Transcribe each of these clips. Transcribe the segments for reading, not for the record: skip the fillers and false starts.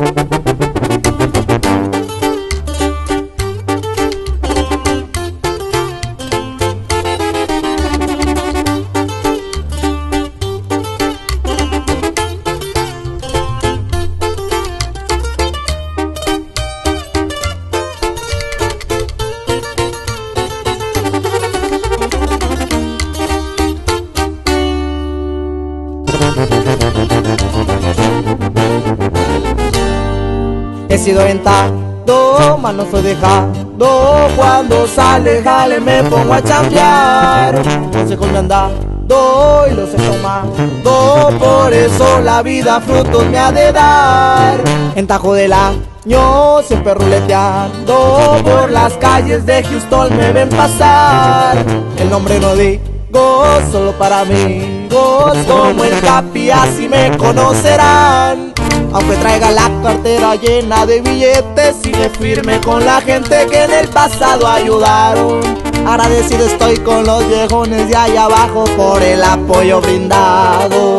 He sido aventado, mas no soy dejado. Cuando sale jale me pongo a chambear. Consejos me han dado y los he tomado. Por eso la vida frutos me ha de dar. En tajo del año siempre ruleteando. Por las calles de Houston me ven pasar. El nombre no digo, solo para amigos. Como el Capi así me conocerán. Aunque traiga la cartera llena de billetes, sigue firme con la gente que en el pasado ayudaron. Agradecido estoy con los viejones de allá abajo por el apoyo brindado.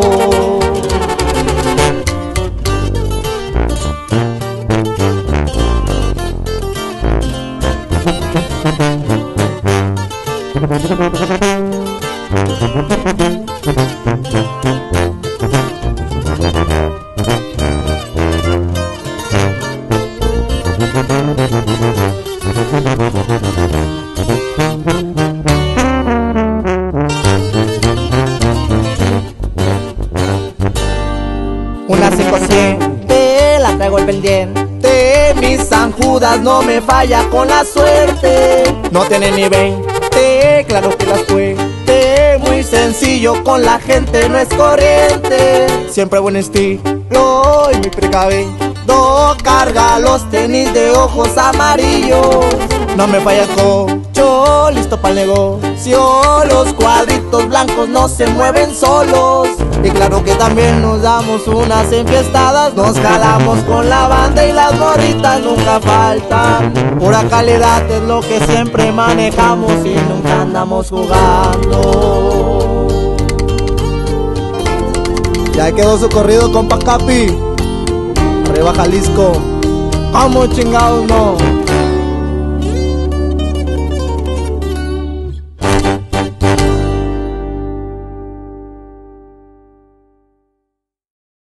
Una 500 la traigo el pendiente. Mis San Judas no me falla con la suerte. No tiene ni 20, claro que las cuente. Muy sencillo con la gente, no es corriente. Siempre buen estilo y muy precavido. Carga los tenis de ojos amarillos. No me falla el cocho, listo para el negocio. Los cuadritos blancos no se mueven solos. Y claro que también nos damos unas enfiestadas. Nos jalamos con la banda y las morritas nunca faltan. Pura calidad es lo que siempre manejamos y nunca andamos jugando. Ya quedó su corrido, compa Capi. Arriba Jalisco. Vamos chingados, no.